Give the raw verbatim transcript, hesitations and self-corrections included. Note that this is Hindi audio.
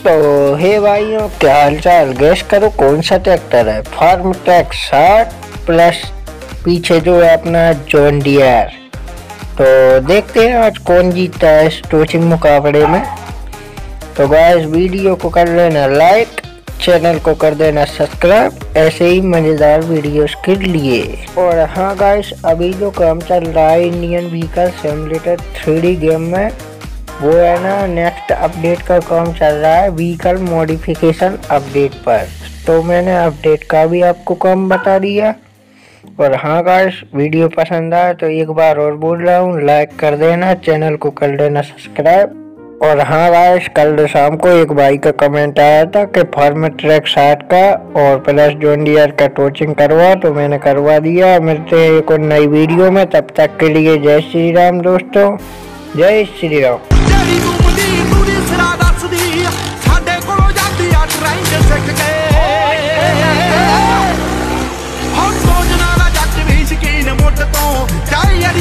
तो हे भाइयों, क्या हालचाल। गैस करो कौन सा ट्रैक्टर है। फार्म ट्रैक साठ प्लस पीछे जो है अपना जॉन डियर। तो देखते हैं आज कौन जीतता है इस टोचिंग मुकाबले में। तो गाइस वीडियो को कर लेना लाइक, चैनल को कर देना सब्सक्राइब ऐसे ही मज़ेदार वीडियोस के लिए। और हाँ गाइस, अभी जो काम चल रहा है Indian vehicle simulator three D game में, वो है ना नेक्स्ट अपडेट का काम चल रहा है व्हीकल मॉडिफिकेशन अपडेट पर। तो मैंने अपडेट का भी आपको काम बता दिया। और हाँ गाइस, वीडियो पसंद आए तो एक बार और बोल रहा हूँ, लाइक कर देना, चैनल को कर देना सब्सक्राइब। और हाँ गाइस, कल शाम को एक भाई का कमेंट आया था कि फार्म ट्रैक साठ का और प्लस जॉन डियर का टोचिंग करवा, तो मैंने करवा दिया। मिलते हैं एक और नई वीडियो में, तब तक के लिए जय श्री राम दोस्तों, जय श्री राम। मुट तो